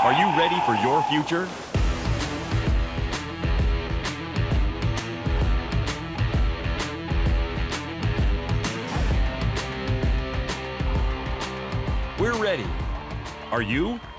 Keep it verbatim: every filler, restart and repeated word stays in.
Are you ready for your future? We're ready. Are you?